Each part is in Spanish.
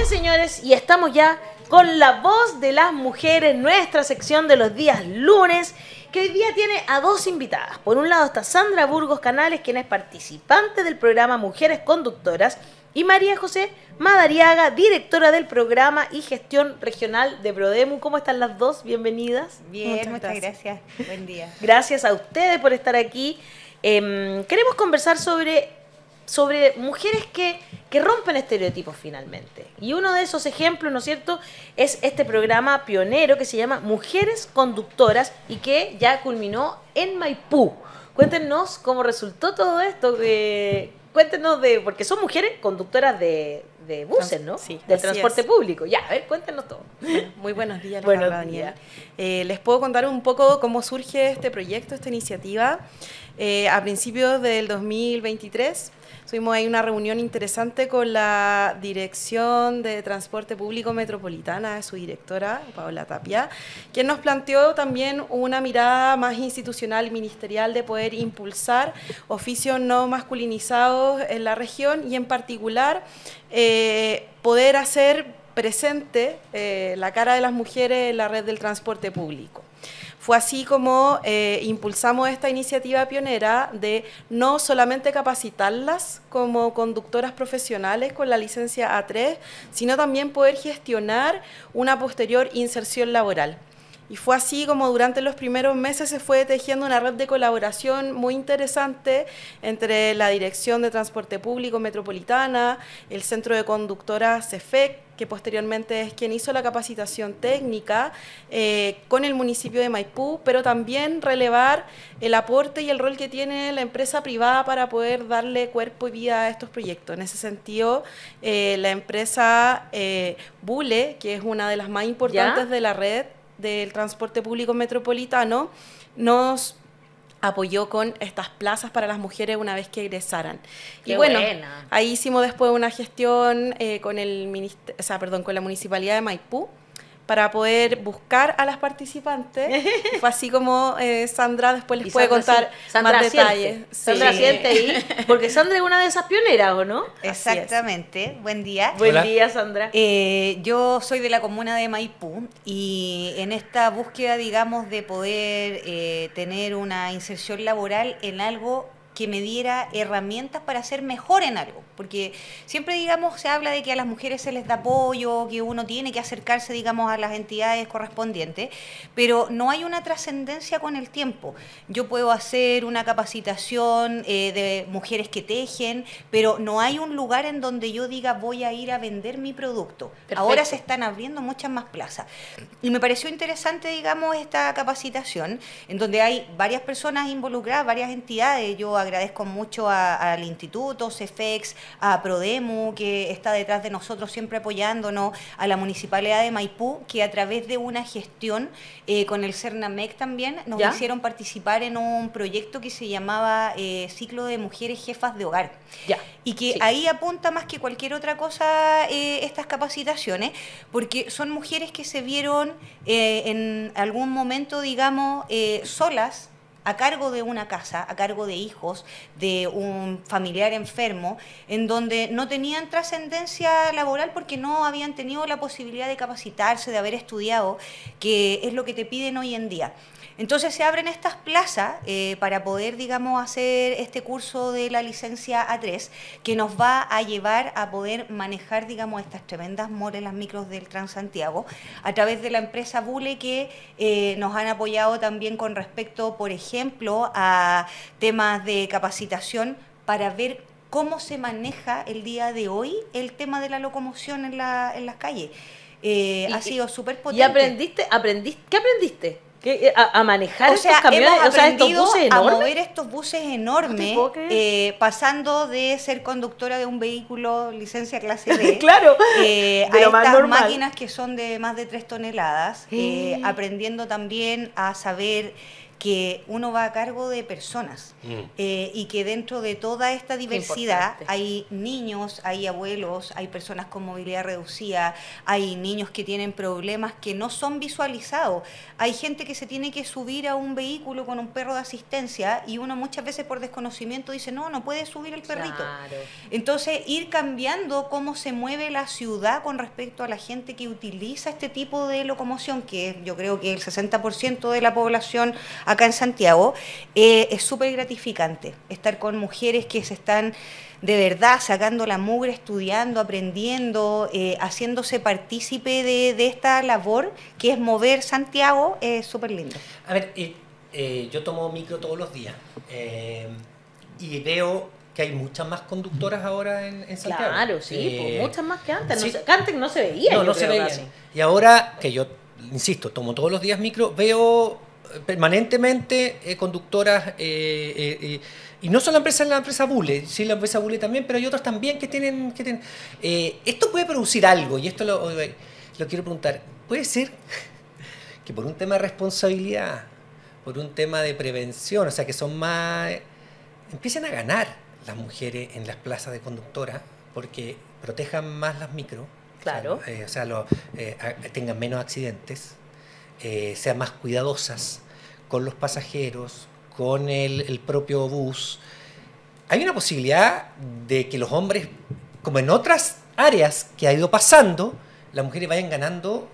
Señores, señores, y estamos ya con la voz de las mujeres, nuestra sección de los días lunes, que hoy día tiene a dos invitadas. Por un lado está Sandra Burgos Canales, quien es participante del programa Mujeres Conductoras, y María José Madariaga, directora del programa y gestión regional de Prodemu. ¿Cómo están las dos? Bienvenidas. Bien, muchas gracias. Buen día. Gracias a ustedes por estar aquí. Queremos conversar sobre mujeres que rompen estereotipos finalmente. Y uno de esos ejemplos, ¿no es cierto?, es este programa pionero que se llama Mujeres Conductoras y que ya culminó en Maipú. Cuéntenos cómo resultó todo esto. Cuéntenos porque son mujeres conductoras de buses, ¿no? Sí, del transporte público. Ya, a ver, cuéntenos todo. Muy buenos días, Buenos Daniel. Les puedo contar un poco cómo surge este proyecto, esta iniciativa. A principios del 2023 tuvimos ahí una reunión interesante con la Dirección de Transporte Público Metropolitana, su directora, Paola Tapia, quien nos planteó también una mirada más institucional y ministerial de poder impulsar oficios no masculinizados en la región y en particular poder hacer presente la cara de las mujeres en la red del transporte público. Fue así como impulsamos esta iniciativa pionera de no solamente capacitarlas como conductoras profesionales con la licencia A3, sino también poder gestionar una posterior inserción laboral. Y fue así como durante los primeros meses se fue tejiendo una red de colaboración muy interesante entre la Dirección de Transporte Público Metropolitana, el Centro de Conductoras CEFEC, que posteriormente es quien hizo la capacitación técnica, con el municipio de Maipú, pero también relevar el aporte y el rol que tiene la empresa privada para poder darle cuerpo y vida a estos proyectos. En ese sentido, la empresa Bule, que es una de las más importantes de la red del transporte público metropolitano, nos apoyó con estas plazas para las mujeres una vez que egresaran. Qué buena. Ahí hicimos después una gestión con la Municipalidad de Maipú para poder buscar a las participantes. Fue así como Sandra después les puede contar más detalles. Sandra siente ahí, porque Sandra es una de esas pioneras, ¿o no? Exactamente. Buen día. Buen día, Sandra. Yo soy de la comuna de Maipú y en esta búsqueda, digamos, de poder tener una inserción laboral en algo que me diera herramientas para ser mejor en algo, porque siempre, digamos, se habla de que a las mujeres se les da apoyo, que uno tiene que acercarse, digamos, a las entidades correspondientes, pero no hay una trascendencia con el tiempo. Yo puedo hacer una capacitación de mujeres que tejen, pero no hay un lugar en donde yo diga voy a ir a vender mi producto. Perfecto. Ahora se están abriendo muchas más plazas. Y me pareció interesante, digamos, esta capacitación, en donde hay varias personas involucradas, varias entidades. Yo agradezco mucho al Instituto, CEFEX, a Prodemu, que está detrás de nosotros siempre apoyándonos, a la Municipalidad de Maipú, que a través de una gestión con el CERNAMEC también nos hicieron participar en un proyecto que se llamaba Ciclo de Mujeres Jefas de Hogar. Y que ahí apunta más que cualquier otra cosa estas capacitaciones, porque son mujeres que se vieron en algún momento, digamos, solas, a cargo de una casa, a cargo de hijos, de un familiar enfermo, en donde no tenían trascendencia laboral porque no habían tenido la posibilidad de capacitarse, de haber estudiado, que es lo que te piden hoy en día. Entonces se abren estas plazas para poder, digamos, hacer este curso de la licencia A3, que nos va a llevar a poder manejar, digamos, estas tremendas moras, las micros del Transantiago, a través de la empresa Bule, que nos han apoyado también con respecto, por ejemplo, a temas de capacitación para ver cómo se maneja el día de hoy el tema de la locomoción en las calles. Ha sido súper potente. ¿Y aprendiste? ¿Qué aprendiste? A manejar estos camiones, hemos aprendido estos buses enormes. a mover estos buses enormes, pasando de ser conductora de un vehículo licencia clase B claro, a estas máquinas que son de más de 3 toneladas, aprendiendo también a saber que uno va a cargo de personas y que dentro de toda esta diversidad hay niños, hay abuelos, hay personas con movilidad reducida, hay niños que tienen problemas que no son visualizados, hay gente que se tiene que subir a un vehículo con un perro de asistencia y uno muchas veces por desconocimiento dice no puede subir el perrito. Claro. Entonces ir cambiando cómo se mueve la ciudad con respecto a la gente que utiliza este tipo de locomoción, que yo creo que el 60% de la población acá en Santiago, es súper gratificante estar con mujeres que se están de verdad sacando la mugre, estudiando, aprendiendo, haciéndose partícipe de esta labor que es mover Santiago. Es súper lindo. A ver, yo tomo micro todos los días y veo que hay muchas más conductoras ahora en Santiago. Claro, sí, pues, muchas más que antes. Sí. Antes no se veía. No se veía. Y ahora que yo, insisto, tomo todos los días micro, veo permanentemente conductoras y no solo la empresa Bule, sí, la empresa Bule también, pero hay otros también que tienen esto puede producir algo, y esto lo quiero preguntar. Puede ser que por un tema de responsabilidad, por un tema de prevención, o sea, que son más, empiecen a ganar las mujeres en las plazas de conductora porque protejan más las micro. Claro. Tengan menos accidentes, sean más cuidadosas con los pasajeros, con el propio bus. Hay una posibilidad de que los hombres, como en otras áreas que ha ido pasando, las mujeres vayan ganando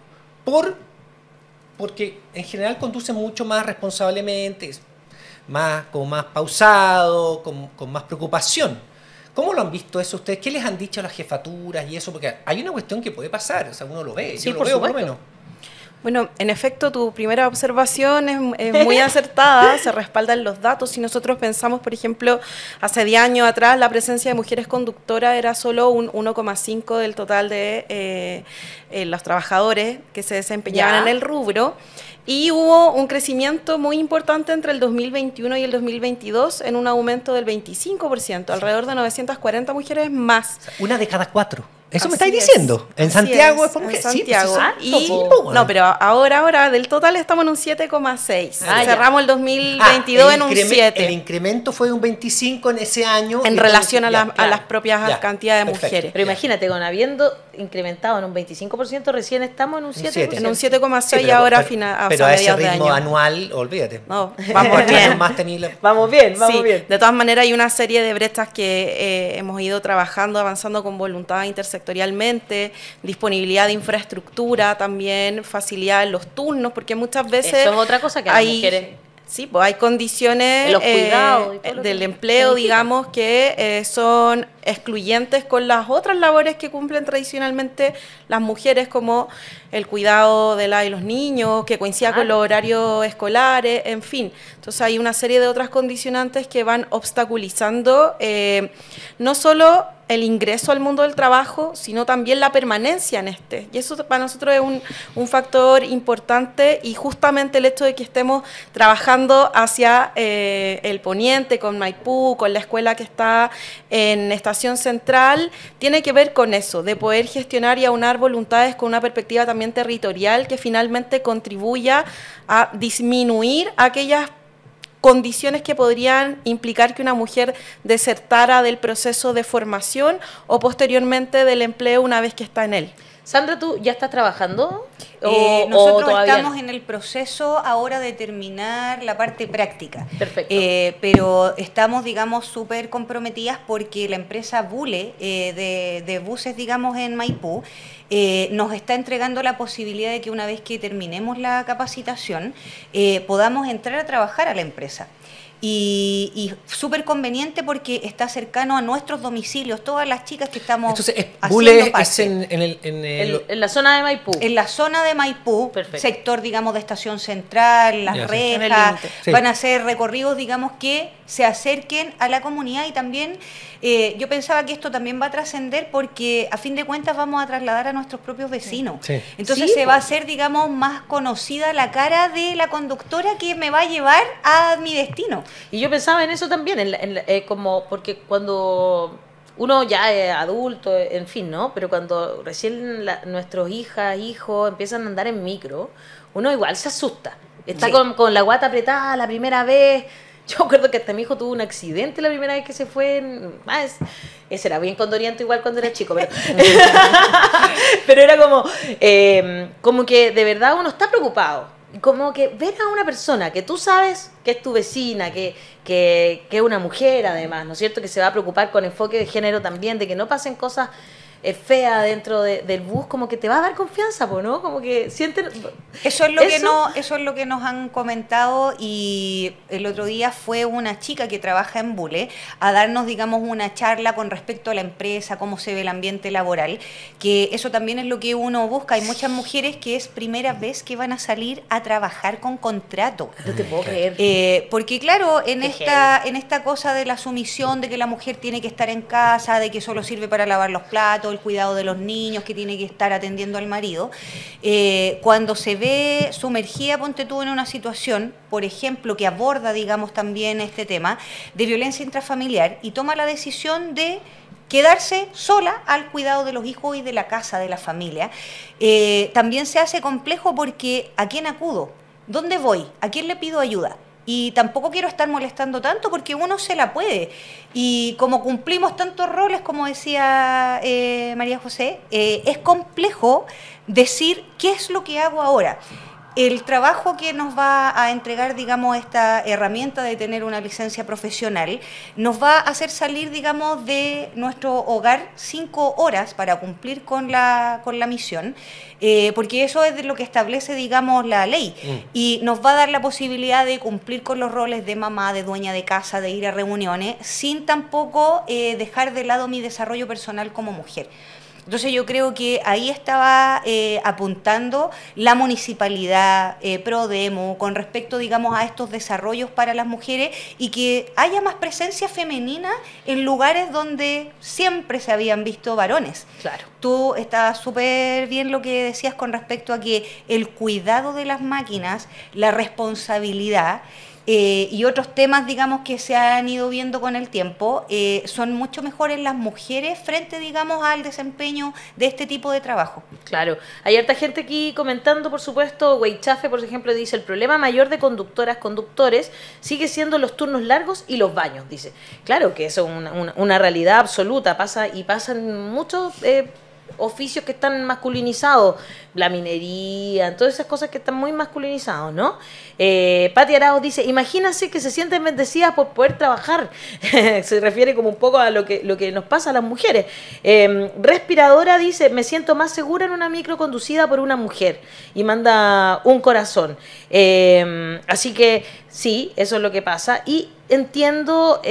porque en general conducen mucho más responsablemente, como más pausado, con más preocupación. ¿Cómo lo han visto eso ustedes? ¿Qué les han dicho a las jefaturas y eso? Porque hay una cuestión que puede pasar, o sea, uno lo ve, sí, yo lo veo por lo menos. Bueno, en efecto, tu primera observación es muy acertada, se respaldan los datos. Si nosotros pensamos, por ejemplo, hace 10 años atrás, la presencia de mujeres conductoras era solo un 1,5 del total de los trabajadores que se desempeñaban en el rubro. Y hubo un crecimiento muy importante entre el 2021 y el 2022 en un aumento del 25%, alrededor de 940 mujeres más. O sea, una de cada 4. Eso me Así estáis diciendo. En así Santiago es por en mujeres. Santiago. Sí, pues, sí, No, pero ahora del total estamos en un 7,6. Cerramos el 2022 en un 7. El incremento fue de un 25 en ese año. En relación a las propias cantidades de mujeres. Pero imagínate, con habiendo incrementado en un 25%, recién estamos en un 7%. En un 7,6 y ahora a pero a ese mediados de ritmo año. Anual, olvídate. No, vamos bien. Vamos bien. De todas maneras, hay una serie de brechas que hemos ido trabajando, avanzando con voluntad intersectorialmente, disponibilidad de infraestructura también, facilidad en los turnos, porque muchas veces eso es otra cosa que las mujeres... Sí, pues hay condiciones los cuidados y todo del empleo, digamos, que son excluyentes con las otras labores que cumplen tradicionalmente las mujeres, como el cuidado de los niños, que coincida con los horarios escolares, en fin. Entonces hay una serie de otras condicionantes que van obstaculizando no solo el ingreso al mundo del trabajo, sino también la permanencia en este. Y eso para nosotros es un factor importante, y justamente el hecho de que estemos trabajando hacia el poniente, con Maipú, con la escuela que está en Estación Central, tiene que ver con eso, de poder gestionar y aunar voluntades con una perspectiva también territorial que finalmente contribuya a disminuir aquellas condiciones que podrían implicar que una mujer desertara del proceso de formación o posteriormente del empleo una vez que está en él. Sandra, ¿tú ya estás trabajando? Nosotros estamos en el proceso ahora de terminar la parte práctica. Perfecto. Pero estamos, digamos, súper comprometidas porque la empresa Bule de buses, digamos, en Maipú, nos está entregando la posibilidad de que una vez que terminemos la capacitación, podamos entrar a trabajar a la empresa. Y súper conveniente porque está cercano a nuestros domicilios, todas las chicas que estamos Bule parte. Es en la zona de Maipú. En la zona de Maipú, perfecto, sector, digamos, de Estación Central, Las Rejas, van a hacer recorridos, digamos, que se acerquen a la comunidad. Y también yo pensaba que esto también va a trascender porque a fin de cuentas vamos a trasladar a nuestros propios vecinos. Sí. Entonces se va a hacer, digamos, más conocida la cara de la conductora que me va a llevar a mi destino. Y yo pensaba en eso también, como porque cuando uno ya es adulto, en fin, ¿no? Pero cuando recién nuestros hijos empiezan a andar en micro, uno igual se asusta. está Sí. con la guata apretada la primera vez. Yo me acuerdo que hasta mi hijo tuvo un accidente la primera vez que se fue. Ese era bien condoriento igual cuando era chico, pero, pero era como que de verdad uno está preocupado. Como que ver a una persona que tú sabes que es tu vecina, que es una mujer además, ¿no es cierto? Que se va a preocupar con enfoque de género también, de que no pasen cosas feas dentro del bus, como que te va a dar confianza, ¿no? Como que sienten... Eso es lo que nos han comentado, y el otro día fue una chica que trabaja en Bule a darnos, digamos, una charla con respecto a la empresa, cómo se ve el ambiente laboral, que eso también es lo que uno busca. Hay muchas mujeres que es primera vez que van a salir a trabajar con contrato. No te puedo creer. Porque claro, en Qué esta cosa de la sumisión, de que la mujer tiene que estar en casa, de que solo sirve para lavar los platos, el cuidado de los niños, que tiene que estar atendiendo al marido, cuando se ve sumergida, ponte tú, en una situación, por ejemplo, que aborda, digamos, también este tema de violencia intrafamiliar, y toma la decisión de quedarse sola al cuidado de los hijos y de la casa, de la familia, también se hace complejo, porque ¿a quién acudo? ¿Dónde voy? ¿A quién le pido ayuda? Y tampoco quiero estar molestando tanto, porque uno se la puede. Y como cumplimos tantos roles, como decía María José, es complejo decir qué es lo que hago ahora. El trabajo que nos va a entregar, digamos, esta herramienta de tener una licencia profesional, nos va a hacer salir, digamos, de nuestro hogar 5 horas para cumplir con la misión, porque eso es de lo que establece, digamos, la ley, y nos va a dar la posibilidad de cumplir con los roles de mamá, de dueña de casa, de ir a reuniones, sin tampoco dejar de lado mi desarrollo personal como mujer. Entonces yo creo que ahí estaba apuntando la municipalidad, Prodemo, con respecto, digamos, a estos desarrollos para las mujeres, y que haya más presencia femenina en lugares donde siempre se habían visto varones. Claro. Tú estabas súper bien lo que decías con respecto a que el cuidado de las máquinas, la responsabilidad, y otros temas, digamos, que se han ido viendo con el tiempo, son mucho mejores las mujeres frente, digamos, al desempeño de este tipo de trabajo. Claro, hay harta gente aquí comentando, por supuesto. Weichafe, por ejemplo, dice: el problema mayor de conductoras, conductores, sigue siendo los turnos largos y los baños, dice. Claro que eso es una realidad absoluta, pasan muchos oficios que están masculinizados, la minería, todas esas cosas que están muy masculinizados, ¿no? Pati Arauz dice: imagínense que se sienten bendecidas por poder trabajar. Se refiere como un poco a lo que nos pasa a las mujeres. Respiradora dice: me siento más segura en una micro conducida por una mujer, y manda un corazón. Así que sí, eso es lo que pasa, y entiendo,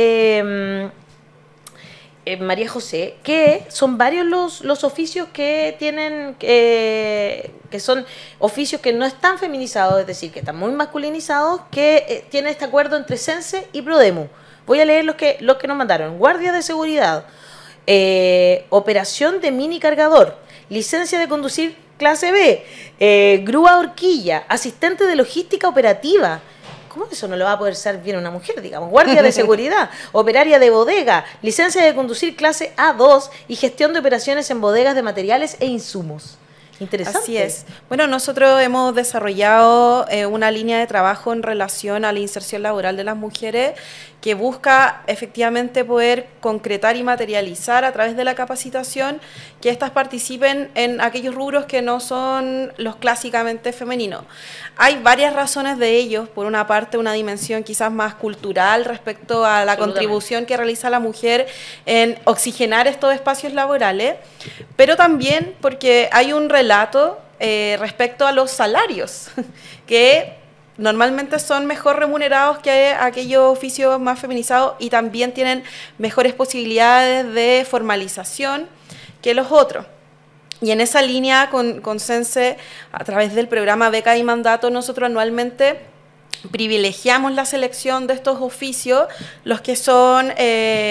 María José, que son varios los oficios que tienen, que son oficios que no están feminizados, es decir, que están muy masculinizados, que tienen este acuerdo entre Sense y Prodemu. Voy a leer los que nos mandaron: guardia de seguridad, operación de mini cargador, licencia de conducir clase B, grúa horquilla, asistente de logística operativa. ¿Cómo eso no lo va a poder ser bien una mujer, digamos? Guardia de seguridad, operaria de bodega, licencia de conducir clase A2 y gestión de operaciones en bodegas de materiales e insumos. Interesante. Así es. Bueno, nosotros hemos desarrollado una línea de trabajo en relación a la inserción laboral de las mujeres, que busca efectivamente poder concretar y materializar a través de la capacitación que éstas participen en aquellos rubros que no son los clásicamente femeninos. Hay varias razones de ellos. Por una parte, una dimensión quizás más cultural respecto a la contribución que realiza la mujer en oxigenar estos espacios laborales, pero también porque hay un relato respecto a los salarios, que normalmente son mejor remunerados que aquellos oficios más feminizados, y también tienen mejores posibilidades de formalización que los otros. Y en esa línea, con Sense, a través del programa Beca y Mandato, nosotros anualmente privilegiamos la selección de estos oficios, los que son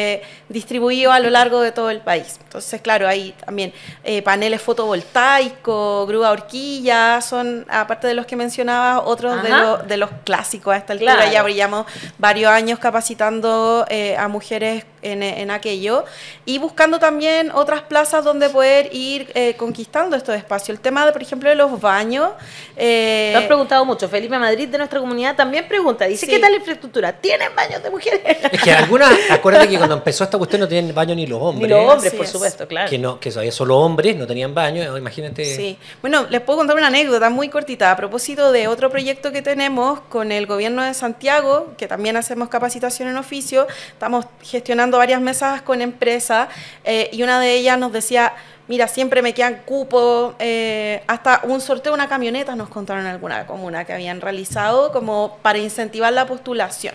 distribuidos a lo largo de todo el país. Entonces, claro, hay también paneles fotovoltaicos, grúa horquilla, son, aparte de los que mencionaba, otros de los clásicos a esta altura. Claro. Ya brillamos varios años capacitando a mujeres en aquello y buscando también otras plazas donde poder ir conquistando estos espacios. El tema, por ejemplo, de los baños. Lo han preguntado mucho. Felipe Madrid, de nuestra comunidad, también pregunta. Dice, Sí. ¿qué tal la infraestructura? ¿Tienen baños de mujeres? Es que algunas, acuérdate que cuando empezó esta cuestión no tenían baño ni los hombres. Ni los hombres, Así por es. supuesto, claro. Que había solo hombres, no tenían baño, imagínate. Sí. Bueno, les puedo contar una anécdota muy cortita a propósito de otro proyecto que tenemos con el gobierno de Santiago, que también hacemos capacitación en oficio. Estamos gestionando varias mesas con empresas y una de ellas nos decía, mira, siempre me quedan cupos, hasta un sorteo de una camioneta nos contaron en alguna comuna que habían realizado como para incentivar la postulación.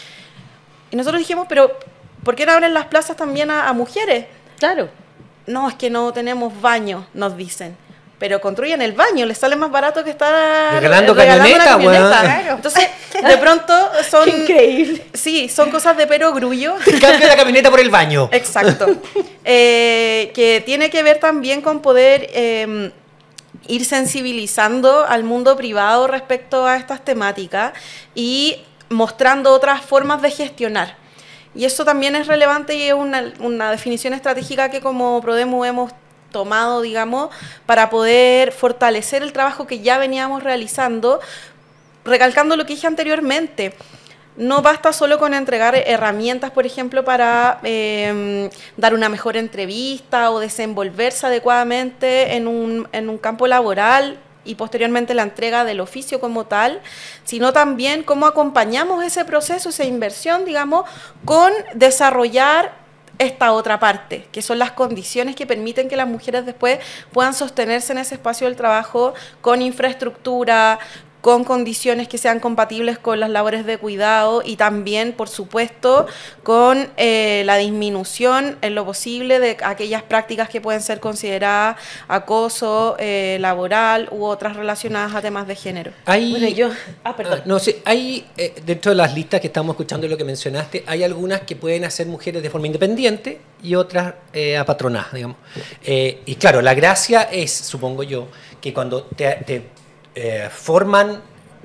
Y nosotros dijimos, pero ¿por qué no abren las plazas también a mujeres? Claro. No, es que no tenemos baño, nos dicen. Pero construyen el baño, les sale más barato que estar Regalando una camioneta, weón. Claro. Entonces, de pronto son... Qué increíble. Sí, son cosas de perogrullo. Cambia la camioneta por el baño. Exacto. Que tiene que ver también con poder ir sensibilizando al mundo privado respecto a estas temáticas y mostrando otras formas de gestionar. Y eso también es relevante y es una definición estratégica que como Prodemu hemos tomado, digamos, para poder fortalecer el trabajo que ya veníamos realizando, recalcando lo que dije anteriormente. No basta solo con entregar herramientas, por ejemplo, para dar una mejor entrevista o desenvolverse adecuadamente en un campo laboral y posteriormente la entrega del oficio como tal, sino también cómo acompañamos ese proceso, esa inversión, digamos, con desarrollar esta otra parte, que son las condiciones que permiten que las mujeres después puedan sostenerse en ese espacio del trabajo con infraestructura, con condiciones que sean compatibles con las labores de cuidado y también, por supuesto, con la disminución en lo posible de aquellas prácticas que pueden ser consideradas acoso laboral u otras relacionadas a temas de género. Bueno, perdón. No sé, hay dentro de las listas que estamos escuchando y lo que mencionaste, hay algunas que pueden hacer mujeres de forma independiente y otras apatronadas, digamos. Y claro, la gracia es, supongo yo, que cuando te forman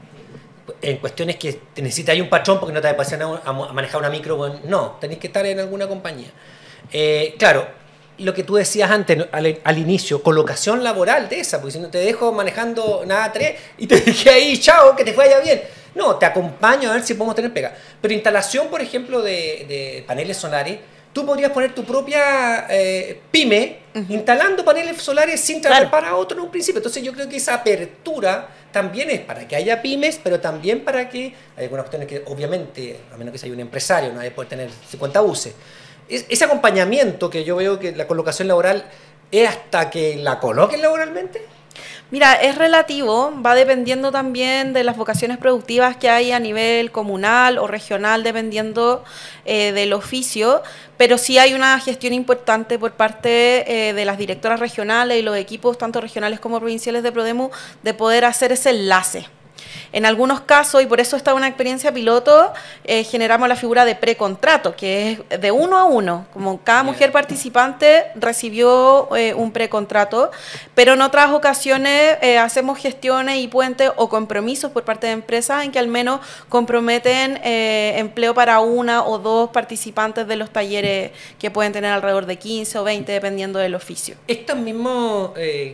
en cuestiones que te necesitas un patrón porque no te pasan a manejar una micro, bueno, no, tenés que estar en alguna compañía. Claro, lo que tú decías antes al inicio, colocación laboral de esa, porque si no te dejo manejando nada 3 y te dejé ahí, chao, que te vaya bien. No, te acompaño a ver si podemos tener pega. Pero instalación, por ejemplo, de paneles solares, tú podrías poner tu propia pyme instalando paneles solares sin trabajar para otro en un principio. Entonces yo creo que esa apertura también es para que haya pymes, pero también para que hay algunas cuestiones que obviamente, a menos que sea un empresario, no hay que poder tener 50 buses. Ese acompañamiento que yo veo que la colocación laboral es hasta que la coloquen laboralmente. Mira, es relativo, va dependiendo también de las vocaciones productivas que hay a nivel comunal o regional, dependiendo del oficio, pero sí hay una gestión importante por parte de las directoras regionales y los equipos, tanto regionales como provinciales de Prodemu, de poder hacer ese enlace. En algunos casos, y por eso está una experiencia piloto, generamos la figura de precontrato, que es de 1 a 1, como cada mujer participante recibió un precontrato, pero en otras ocasiones hacemos gestiones y puentes o compromisos por parte de empresas en que al menos comprometen empleo para 1 o 2 participantes de los talleres que pueden tener alrededor de 15 o 20 dependiendo del oficio. Estos mismos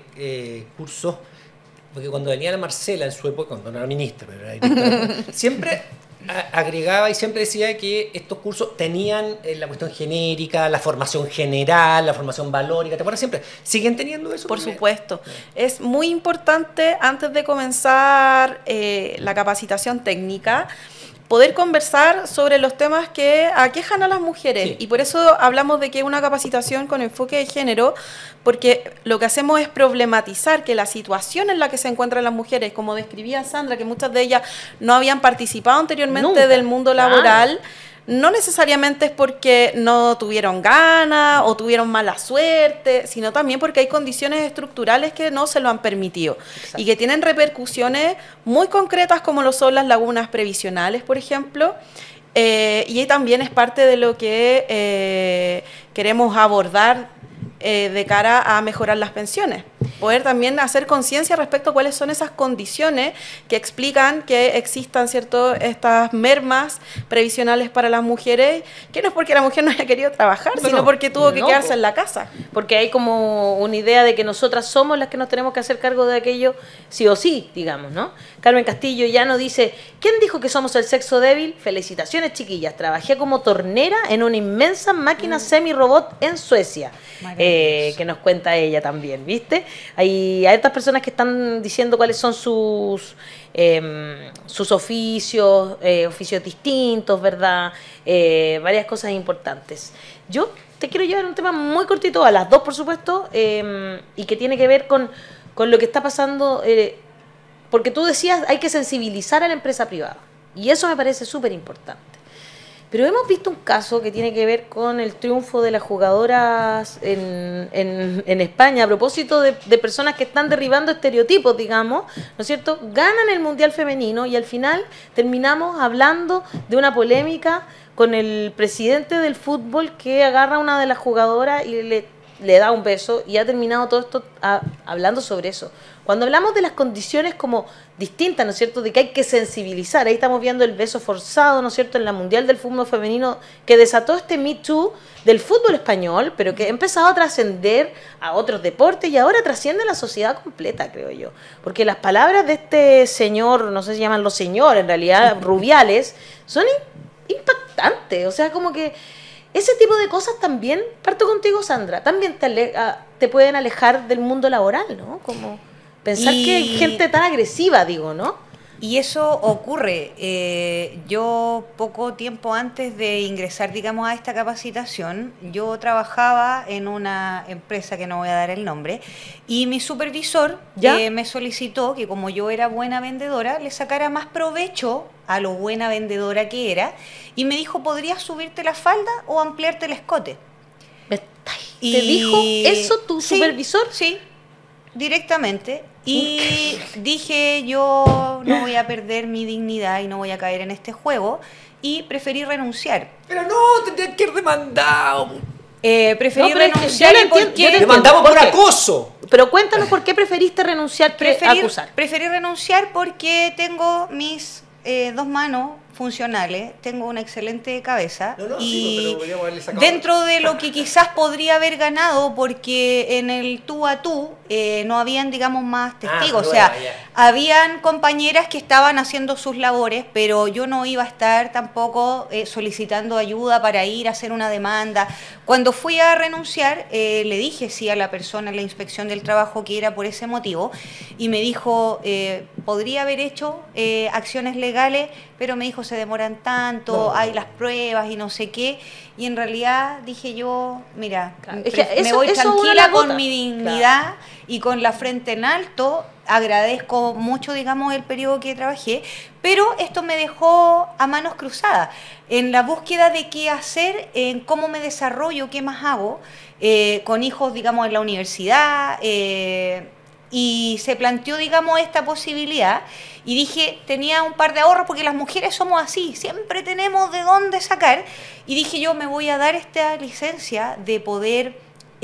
cursos, porque cuando venía la Marcela en su época, cuando no era ministra, pero era directora, siempre agregaba y siempre decía que estos cursos tenían la cuestión genérica, la formación general, la formación valórica, ¿te acuerdas siempre? ¿Siguen teniendo eso? Por también? supuesto. Es muy importante, antes de comenzar la capacitación técnica, poder conversar sobre los temas que aquejan a las mujeres. Sí. Y por eso hablamos de que es una capacitación con enfoque de género, porque lo que hacemos es problematizar que la situación en la que se encuentran las mujeres, como describía Sandra, que muchas de ellas no habían participado anteriormente Nunca. del mundo laboral, no necesariamente es porque no tuvieron ganas o tuvieron mala suerte, sino también porque hay condiciones estructurales que no se lo han permitido. Exacto. Y que tienen repercusiones muy concretas como lo son las lagunas previsionales, por ejemplo, Y también es parte de lo que queremos abordar de cara a mejorar las pensiones. Poder también hacer conciencia respecto a cuáles son esas condiciones que explican que existan, ¿cierto?, estas mermas previsionales para las mujeres, que no es porque la mujer no haya querido trabajar, sino porque tuvo que quedarse en la casa. Porque hay como una idea de que nosotras somos las que nos tenemos que hacer cargo de aquello sí o sí, digamos, ¿no? Carmen Castillo ya nos dice, ¿quién dijo que somos el sexo débil? Felicitaciones, chiquillas. Trabajé como tornera en una inmensa máquina semi-robot en Suecia. Que nos cuenta ella también, ¿viste? Hay estas personas que están diciendo cuáles son sus oficios, oficios distintos, ¿verdad? Varias cosas importantes. Yo te quiero llevar un tema muy cortito, a las dos, por supuesto, y que tiene que ver con lo que está pasando, porque tú decías, hay que sensibilizar a la empresa privada, y eso me parece súper importante. Pero hemos visto un caso que tiene que ver con el triunfo de las jugadoras en España, a propósito de personas que están derribando estereotipos, digamos, ¿no es cierto? Ganan el Mundial Femenino y al final terminamos hablando de una polémica con el presidente del fútbol que agarra a una de las jugadoras y le da un beso, y ha terminado todo esto hablando sobre eso. Cuando hablamos de las condiciones como distintas, ¿no es cierto?, de que hay que sensibilizar, ahí estamos viendo el beso forzado, ¿no es cierto?, en la Mundial del Fútbol Femenino, que desató este Me Too del fútbol español, pero que ha empezado a trascender a otros deportes y ahora trasciende a la sociedad completa, creo yo. Porque las palabras de este señor, no sé si llaman los señores, en realidad, Rubiales, son impactantes, o sea, como que ese tipo de cosas también, parto contigo, Sandra, también te pueden alejar del mundo laboral, ¿no? Como pensar que hay gente tan agresiva, digo, ¿no? Y eso ocurre. Yo poco tiempo antes de ingresar, digamos, a esta capacitación, yo trabajaba en una empresa que no voy a dar el nombre, y mi supervisor me solicitó que, como yo era buena vendedora, le sacara más provecho a lo buena vendedora que era, y me dijo, ¿podrías subirte la falda o ampliarte el escote? ¿Te dijo eso tu supervisor? Sí, directamente. Y dije, yo no voy a perder mi dignidad y no voy a caer en este juego, y preferí renunciar. Pero no, tendrían que ir demandado. Preferí renunciar porque... Demandamos por acoso. Pero cuéntanos por qué preferiste renunciar que acusar. Preferí renunciar porque tengo mis 2 manos funcionales, tengo una excelente cabeza, y dentro de lo que quizás podría haber ganado, porque en el tú a tú no habían, digamos, más testigos, habían compañeras que estaban haciendo sus labores, pero yo no iba a estar tampoco solicitando ayuda para ir a hacer una demanda. Cuando fui a renunciar, le dije sí a la persona en la inspección del trabajo que era por ese motivo, y me dijo, podría haber hecho acciones legales, pero me dijo, se demoran tanto, hay las pruebas y no sé qué, y en realidad dije yo, mira, me voy tranquila con mi dignidad y con la frente en alto. Agradezco mucho, digamos, el periodo que trabajé, pero esto me dejó a manos cruzadas en la búsqueda de qué hacer, en cómo me desarrollo, qué más hago, con hijos, digamos, en la universidad, y se planteó, digamos, esta posibilidad, y dije, tenía un par de ahorros, porque las mujeres somos así, siempre tenemos de dónde sacar, y dije, yo me voy a dar esta licencia de poder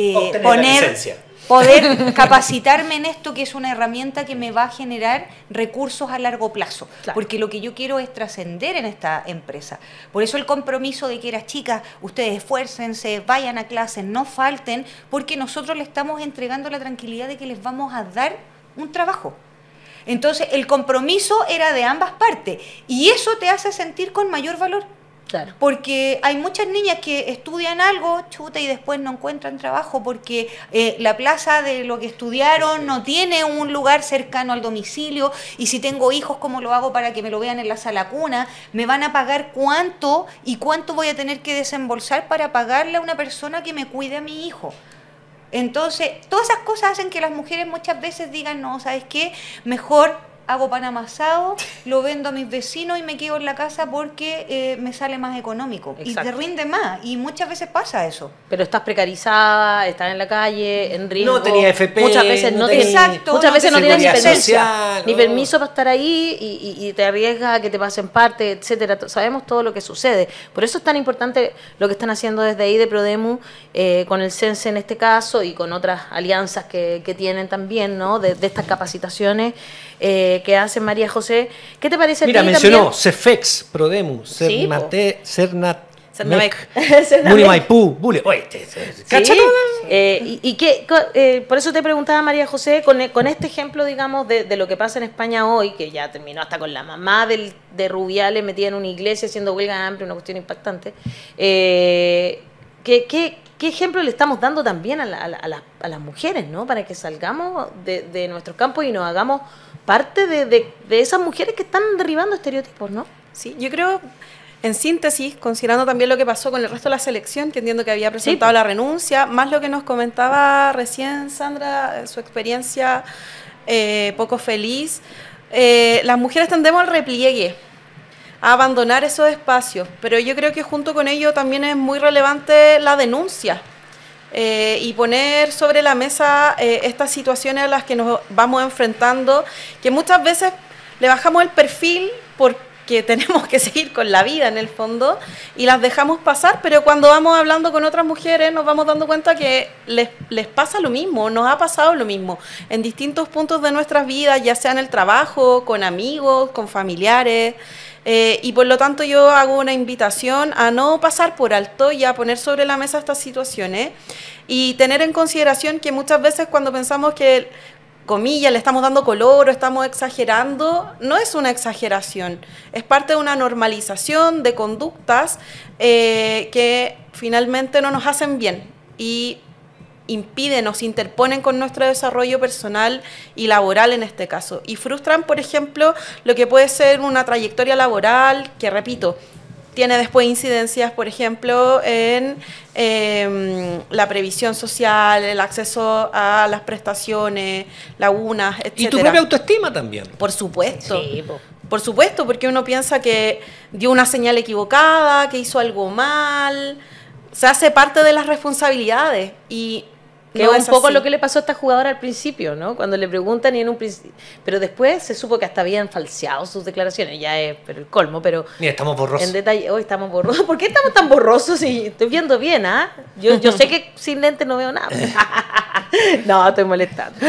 poder capacitarme en esto, que es una herramienta que me va a generar recursos a largo plazo, porque lo que yo quiero es trascender en esta empresa. Por eso el compromiso de que las chicas, ustedes esfuércense, vayan a clases, no falten, porque nosotros le estamos entregando la tranquilidad de que les vamos a dar un trabajo. Entonces el compromiso era de ambas partes, y eso te hace sentir con mayor valor. Claro. Porque hay muchas niñas que estudian algo, chuta, y después no encuentran trabajo porque la plaza de lo que estudiaron no tiene un lugar cercano al domicilio, y si tengo hijos, ¿cómo lo hago para que me lo vean en la sala cuna? ¿Me van a pagar cuánto? ¿Y cuánto voy a tener que desembolsar para pagarle a una persona que me cuide a mi hijo? Entonces, todas esas cosas hacen que las mujeres muchas veces digan, no, ¿sabes qué? Mejor hago pan amasado, lo vendo a mis vecinos y me quedo en la casa porque me sale más económico. Exacto. Y te rinde más. Y muchas veces pasa eso. Pero estás precarizada, estás en la calle, en riesgo. No tenía FP, Muchas veces no, no tienes, tenía- Exacto, muchas veces no tienes ni seguridad permiso, social, ni no. permiso para estar ahí y te arriesgas a que te pasen parte, etcétera. Sabemos todo lo que sucede. Por eso es tan importante lo que están haciendo desde ahí de Prodemu, con el CENSE en este caso y con otras alianzas que tienen también, ¿no? De estas capacitaciones que hacen. María José, ¿qué te parece a Mira, ti mencionó también? Cefex, Prodemu, Sí, po. Cernatmec, Cernamec. Muni Maipú, Bule. Oye, ¿cacha Sí, todo? y por eso te preguntaba, María José, con este ejemplo, digamos, de lo que pasa en España hoy, que ya terminó hasta con la mamá de Rubiales metida en una iglesia haciendo huelga de hambre, una cuestión impactante. ¿Qué ejemplo le estamos dando también a las mujeres, ¿no? Para que salgamos de nuestros campos y nos hagamos parte de esas mujeres que están derribando estereotipos, ¿no? Sí, yo creo, en síntesis, considerando también lo que pasó con el resto de la selección, que entiendo que había presentado la renuncia, más lo que nos comentaba recién Sandra, su experiencia poco feliz, las mujeres tendemos al repliegue, a abandonar esos espacios, pero yo creo que junto con ello también es muy relevante la denuncia y poner sobre la mesa estas situaciones a las que nos vamos enfrentando, que muchas veces le bajamos el perfil porque tenemos que seguir con la vida en el fondo y las dejamos pasar, pero cuando vamos hablando con otras mujeres nos vamos dando cuenta que les pasa lo mismo, nos ha pasado lo mismo en distintos puntos de nuestras vidas, ya sea en el trabajo, con amigos, con familiares. Y por lo tanto yo hago una invitación a no pasar por alto y a poner sobre la mesa estas situaciones y tener en consideración que muchas veces cuando pensamos que, comillas, le estamos dando color o estamos exagerando, no es una exageración, es parte de una normalización de conductas que finalmente no nos hacen bien y impiden o se interponen con nuestro desarrollo personal y laboral en este caso. Y frustran, por ejemplo, lo que puede ser una trayectoria laboral que, repito, tiene después incidencias, por ejemplo, en la previsión social, el acceso a las prestaciones, lagunas, etc. Y tu propia autoestima también. Por supuesto. Sí, po. Por supuesto, porque uno piensa que dio una señal equivocada, que hizo algo mal, se hace parte de las responsabilidades y Que no es un es poco así. lo que le pasó a esta jugadora al principio, ¿no? Cuando le preguntan y en un principio... Pero después se supo que hasta habían falseado sus declaraciones, ya es pero el colmo, pero... Mira, estamos borrosos. En detalle, hoy estamos borrosos. ¿Por qué estamos tan borrosos si estoy viendo bien, ah? Yo sé que sin lentes no veo nada. No, estoy molestando.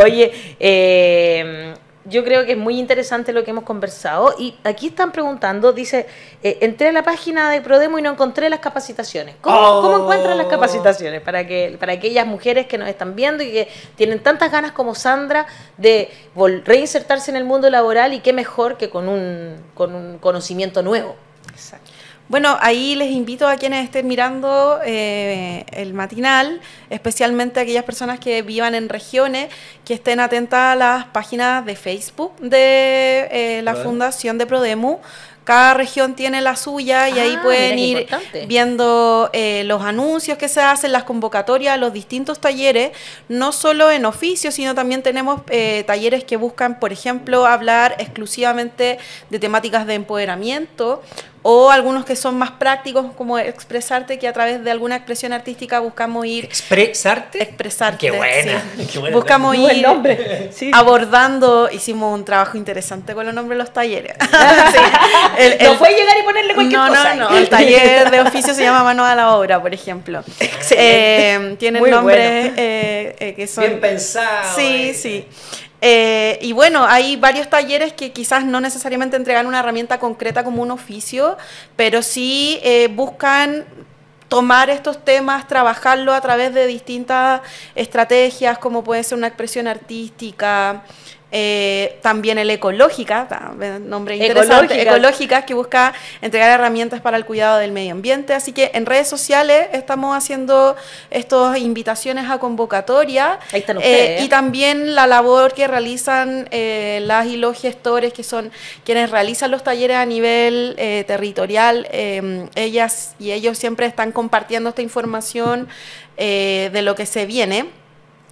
Oye, yo creo que es muy interesante lo que hemos conversado y aquí están preguntando, dice, entré a la página de Prodemu y no encontré las capacitaciones. ¿Cómo encuentran las capacitaciones para aquellas mujeres que nos están viendo y que tienen tantas ganas como Sandra de reinsertarse en el mundo laboral y qué mejor que con un conocimiento nuevo? Exacto. Bueno, ahí les invito a quienes estén mirando el matinal, especialmente a aquellas personas que vivan en regiones, que estén atentas a las páginas de Facebook de la Fundación de Prodemu. Cada región tiene la suya y ahí pueden mira qué ir importante. viendo los anuncios que se hacen, las convocatorias, los distintos talleres, no solo en oficio, sino también tenemos talleres que buscan, por ejemplo, hablar exclusivamente de temáticas de empoderamiento o algunos que son más prácticos, como expresarte, que a través de alguna expresión artística buscamos ir... ¿Expresarte? Expresarte. Qué buena. Sí. Qué buena. Buscamos Buen ir nombre. Sí. abordando, hicimos un trabajo interesante con los nombres de los talleres. No fue llegar y ponerle cualquier cosa. No, el taller de oficio se llama Manos a la Obra, por ejemplo. Tienen Muy nombres bueno. que son... Bien pensado. Sí, sí. Y bueno, hay varios talleres que quizás no necesariamente entregan una herramienta concreta como un oficio, pero sí buscan tomar estos temas, trabajarlo a través de distintas estrategias, como puede ser una expresión artística, también el ecológica, nombre interesante, ecológica, que busca entregar herramientas para el cuidado del medio ambiente. Así que en redes sociales estamos haciendo estas invitaciones a convocatoria. Ahí están ustedes. Y también la labor que realizan las y los gestores, que son quienes realizan los talleres a nivel territorial. Ellas y ellos siempre están compartiendo esta información de lo que se viene.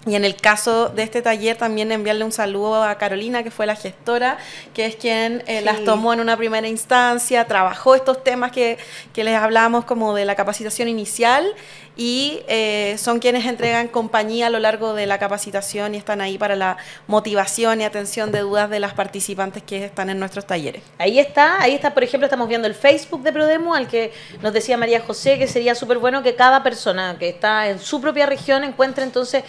Y en el caso de este taller también enviarle un saludo a Carolina, que fue la gestora, que es quien las tomó en una primera instancia, trabajó estos temas que les hablamos como de la capacitación inicial y son quienes entregan compañía a lo largo de la capacitación y están ahí para la motivación y atención de dudas de las participantes que están en nuestros talleres. Ahí está, por ejemplo, estamos viendo el Facebook de Prodemu, al que nos decía María José que sería súper bueno que cada persona que está en su propia región encuentre entonces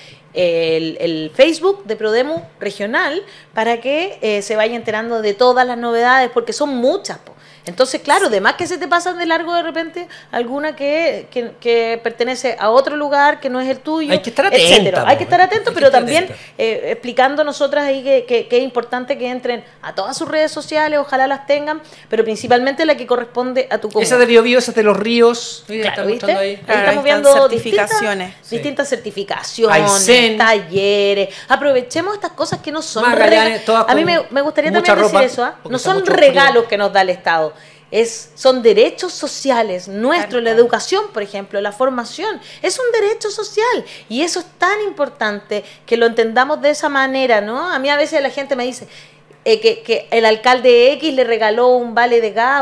el Facebook de Prodemu regional para que se vaya enterando de todas las novedades, porque son muchas, po. Entonces, claro, además que se te pasan de largo de repente alguna que pertenece a otro lugar que no es el tuyo. Hay que estar atento. Hay que estar atento, pero también explicando nosotras ahí que es importante que entren a todas sus redes sociales, ojalá las tengan, pero principalmente la que corresponde a tu comuna. Esa de Biobío, esa de los ríos. Claro, ¿viste? Ahí. Ahí estamos viendo certificaciones. distintas certificaciones, Aysén. Talleres. Aprovechemos estas cosas que no son Magallanes, todas a mí con me gustaría mucha también decir ropa, eso, ¿ah? porque No está son mucho regalos frío. que nos da el Estado. Son derechos sociales nuestros, la educación, por ejemplo, la formación, es un derecho social y eso es tan importante que lo entendamos de esa manera, ¿no? A mí a veces la gente me dice que el alcalde X le regaló un vale de gas,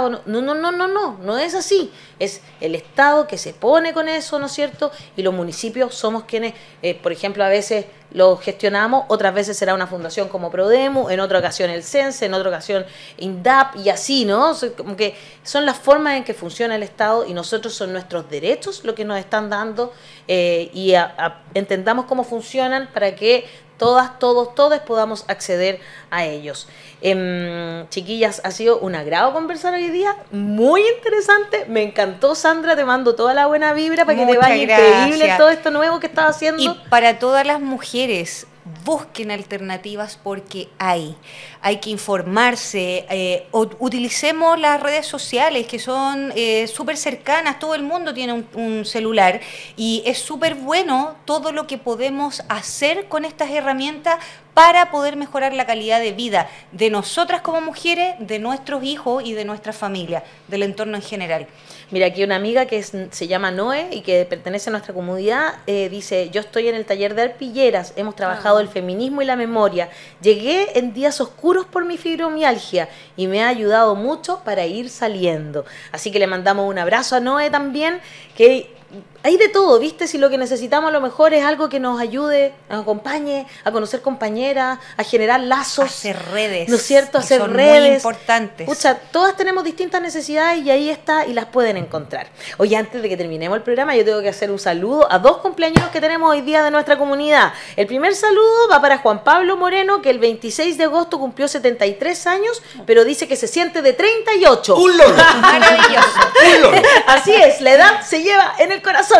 no es así, es el Estado que se pone con eso, ¿no es cierto? Y los municipios somos quienes, por ejemplo, a veces lo gestionamos, otras veces será una fundación como Prodemu, en otra ocasión el CENSE, en otra ocasión INDAP y así, ¿no? O sea, como que son las formas en que funciona el Estado y nosotros son nuestros derechos lo que nos están dando y entendamos cómo funcionan para que todas, todos podamos acceder a ellos. Chiquillas, ha sido un agrado conversar hoy día, muy interesante, me encantó, Sandra, te mando toda la buena vibra para que te vaya increíble todo esto nuevo que estás haciendo. Y para todas las mujeres, busquen alternativas porque hay que informarse, utilicemos las redes sociales que son súper cercanas, todo el mundo tiene un celular y es súper bueno todo lo que podemos hacer con estas herramientas para poder mejorar la calidad de vida de nosotras como mujeres, de nuestros hijos y de nuestra familia, del entorno en general. Mira, aquí una amiga que se llama Noé y que pertenece a nuestra comunidad, dice, yo estoy en el taller de arpilleras, hemos trabajado el feminismo y la memoria, llegué en días oscuros por mi fibromialgia y me ha ayudado mucho para ir saliendo. Así que le mandamos un abrazo a Noé también, que hay de todo, ¿viste? Si lo que necesitamos a lo mejor es algo que nos ayude, nos acompañe, a conocer compañeras, a generar lazos. Hacer redes. ¿No es cierto? Hacer son redes. muy importantes. Pucha, todas tenemos distintas necesidades y ahí está, y las pueden encontrar. Oye, antes de que terminemos el programa, yo tengo que hacer un saludo a 2 cumpleaños que tenemos hoy día de nuestra comunidad. El primer saludo va para Juan Pablo Moreno, que el 26 de agosto cumplió 73 años, pero dice que se siente de 38. ¡Un loro! Maravilloso. ¡Un loro! Así es, la edad se lleva en el corazón.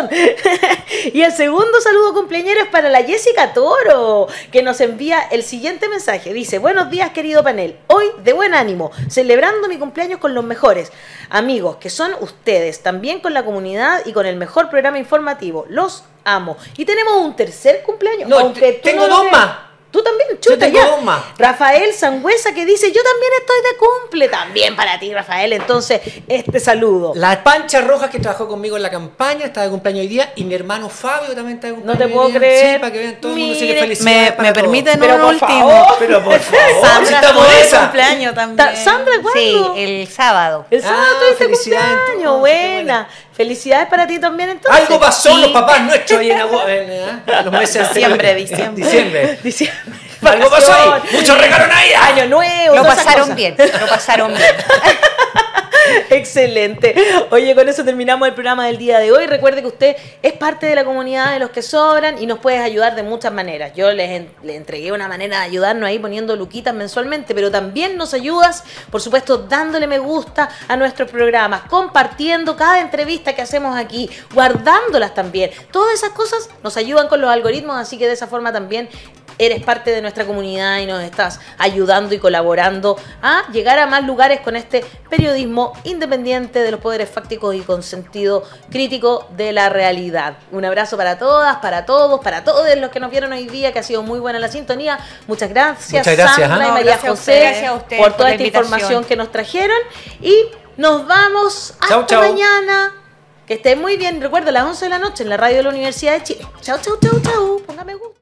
Y el segundo saludo cumpleañero es para la Jessica Toro, que nos envía el siguiente mensaje. Dice, buenos días querido panel, hoy de buen ánimo, celebrando mi cumpleaños con los mejores amigos, que son ustedes, también con la comunidad y con el mejor programa informativo. Los amo. Y tenemos un tercer cumpleaños. No, aunque tú tengo no lo 2 creas. más. Tú también, Yo chuta, tengo ya. 2 más. Rafael Sangüesa que dice, yo también estoy de cumple. También para ti, Rafael. Entonces, este saludo. La Pancha Rojas, que trabajó conmigo en la campaña, está de cumpleaños hoy día. Y mi hermano Fabio también está de cumpleaños. No te puedo hoy día. creer. Sí, para que vean todo el mundo. Así que Mire, felicidades para ¿Me todos. permiten Pero un por último? favor. Pero por favor, si Sandra estamos estuvo en de esa. cumpleaños también. Sandra, ¿cuándo? Sí, el sábado. El sábado Ah, tuviste felicidades, cumpleaños, entonces, qué buena. Felicidades para ti también, entonces. Algo pasó Y- los papás nuestros ahí en los meses anteriores. Diciembre. Diciembre. Algo pasó ahí. Vacaciones. Mucho regalo Navidad. Año nuevo. Lo todas esas pasaron cosas. bien, lo pasaron bien. Excelente. Oye, con eso terminamos el programa del día de hoy. Recuerde que usted es parte de la comunidad de los que sobran y nos puedes ayudar de muchas maneras. Yo le entregué una manera de ayudarnos ahí poniendo luquitas mensualmente, pero también nos ayudas, por supuesto, dándole me gusta a nuestros programas, compartiendo cada entrevista que hacemos aquí, guardándolas también. Todas esas cosas nos ayudan con los algoritmos, así que de esa forma también eres parte de nuestra comunidad y nos estás ayudando y colaborando a llegar a más lugares con este periodismo independiente de los poderes fácticos y con sentido crítico de la realidad. Un abrazo para todas, para todos los que nos vieron hoy día, que ha sido muy buena la sintonía. Muchas gracias, Muchas gracias, Sandra y No, María gracias a José, usted, gracias a usted por por toda la esta invitación. información que nos trajeron y nos vamos hasta Chau, chau. mañana. Que estén muy bien. Recuerda, a las 11 de la noche en la radio de la Universidad de Chile. Chau, chau, chau, chau. Póngame gusto.